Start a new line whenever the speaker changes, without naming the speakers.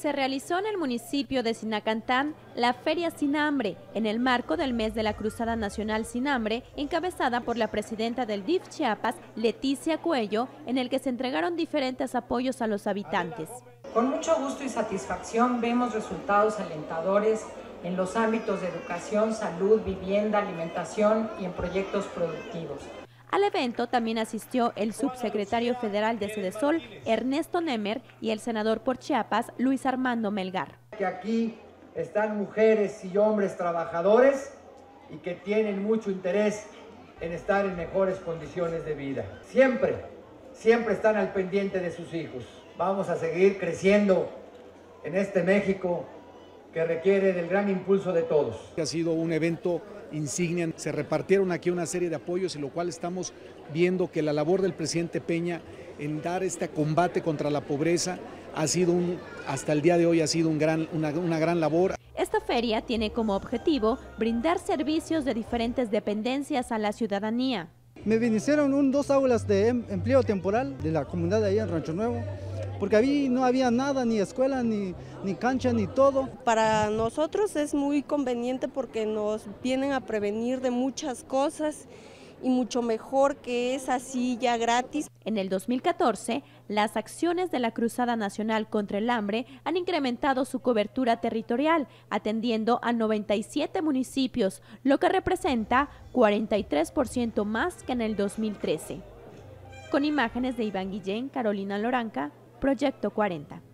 Se realizó en el municipio de Sinacantán la Feria Sin Hambre, en el marco del mes de la Cruzada Nacional Sin Hambre, encabezada por la presidenta del DIF Chiapas, Leticia Cuello, en el que se entregaron diferentes apoyos a los habitantes.
Con mucho gusto y satisfacción vemos resultados alentadores en los ámbitos de educación, salud, vivienda, alimentación y en proyectos productivos.
Al evento también asistió el subsecretario federal de Sedesol, Ernesto Nemer, y el senador por Chiapas, Luis Armando Melgar.
Que aquí están mujeres y hombres trabajadores y que tienen mucho interés en estar en mejores condiciones de vida. Siempre están al pendiente de sus hijos. Vamos a seguir creciendo en este México que requiere del gran impulso de todos.
Ha sido un evento insignia, se repartieron aquí una serie de apoyos, y lo cual estamos viendo que la labor del presidente Peña en dar este combate contra la pobreza ha sido hasta el día de hoy ha sido una gran labor.
Esta feria tiene como objetivo brindar servicios de diferentes dependencias a la ciudadanía.
Me beneficiaron 2 aulas de empleo temporal de la comunidad de allá en Rancho Nuevo, porque ahí no había nada, ni escuela, ni cancha, ni todo.
Para nosotros es muy conveniente porque nos vienen a prevenir de muchas cosas y mucho mejor que es así ya gratis.
En el 2014, las acciones de la Cruzada Nacional contra el Hambre han incrementado su cobertura territorial, atendiendo a 97 municipios, lo que representa 43% más que en el 2013. Con imágenes de Iván Guillén, Carolina Loranca, Proyecto 40.